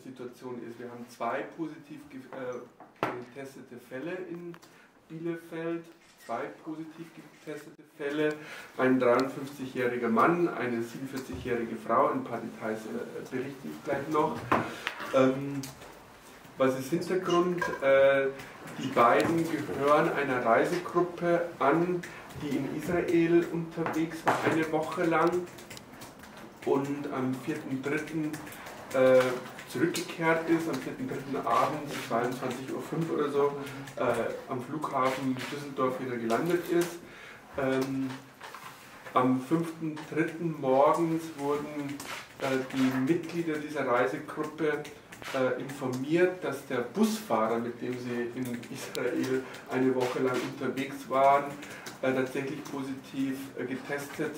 Situation ist. Wir haben 2 positiv getestete Fälle in Bielefeld, 2 positiv getestete Fälle, ein 53-jähriger Mann, eine 47-jährige Frau, ein paar Details berichte ich gleich noch. Was ist Hintergrund? Die beiden gehören einer Reisegruppe an, die in Israel unterwegs war, eine Woche lang und am 4.3. Zurückgekehrt ist, am 4.3. Abend, 22:05 Uhr oder so, am Flughafen Düsseldorf wieder gelandet ist. Am 5.3. morgens wurden die Mitglieder dieser Reisegruppe informiert, dass der Busfahrer, mit dem sie in Israel eine Woche lang unterwegs waren, tatsächlich positiv getestet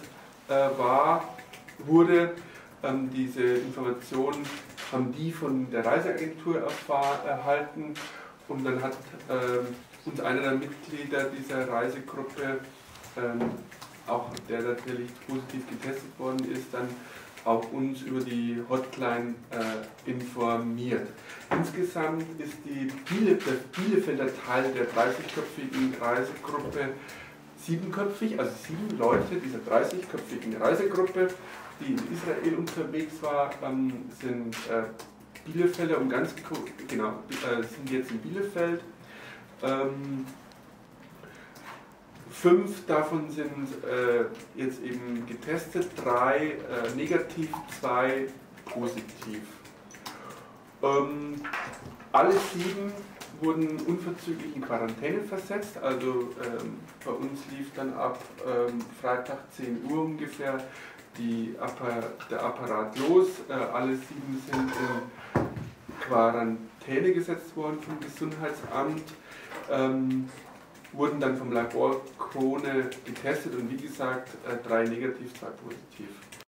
wurde. Diese Informationen haben die von der Reiseagentur erhalten und dann hat uns einer der Mitglieder dieser Reisegruppe, auch der natürlich positiv getestet worden ist, dann auch uns über die Hotline informiert. Insgesamt ist der Bielefelder Teil der 30-köpfigen Reisegruppe 7-köpfig, also 7 Leute dieser 30-köpfigen Reisegruppe, die in Israel unterwegs war, sind Bielefelder und ganz genau, sind jetzt in Bielefeld. 5 davon sind jetzt eben getestet, 3 negativ, 2 positiv. Alle 7 wurden unverzüglich in Quarantäne versetzt, also bei uns lief dann ab Freitag 10 Uhr ungefähr der Apparat los. Alle 7 sind in Quarantäne gesetzt worden vom Gesundheitsamt. Wurden dann vom Labor Krone getestet und wie gesagt 3 negativ, 2 positiv.